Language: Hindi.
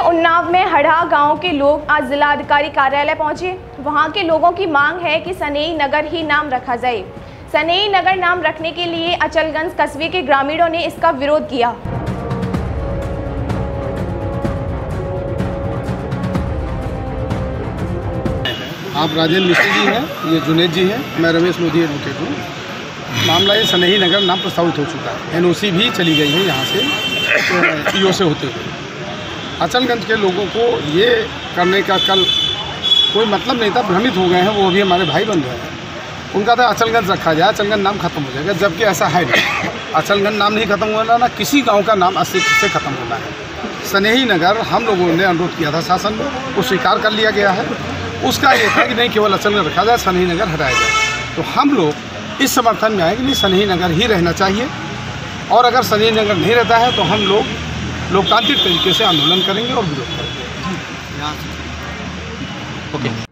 उन्नाव में हड़ा गांव के लोग आज जिलाधिकारी कार्यालय पहुंचे। वहां के लोगों की मांग है कि सनेही नगर ही नाम रखा जाए। सनेही नगर नाम रखने के लिए अचलगंज कस्बे के ग्रामीणों ने इसका विरोध किया। आप राजेंद्र मिश्र जी हैं, ये जुनेद जी हैं, मैं रमेश मोदी एडवोकेट हूँ। मामला ये सनेही नगर नाम प्रस्तावित हो चुका है, एनओसी भी चली गई है यहाँ से ईओ से होते हुए। अचलगंज के लोगों को ये करने का कल कोई मतलब नहीं था, भ्रमित हो गए हैं। वो भी हमारे भाई बंधु हैं, उनका था अचलगंज रखा जाए, अचलगंज नाम खत्म हो जाएगा, जबकि ऐसा है नहीं। अचलगंज नाम नहीं खत्म होना, ना किसी गांव का नाम अस्तित्व से खत्म होना है। सनेही नगर हम लोगों ने अनुरोध किया था शासन में, वो स्वीकार कर लिया गया है। उसका ये था कि नहीं, केवल अचलगंज रखा जाए, सनेही नगर हटाया जाए। तो हम लोग इस समर्थन में आए कि नहीं, सनेही नगर ही रहना चाहिए। और अगर सनेही नगर नहीं रहता है तो हम लोग लोकतांत्रिक तरीके से आंदोलन करेंगे और विरोध करेंगे।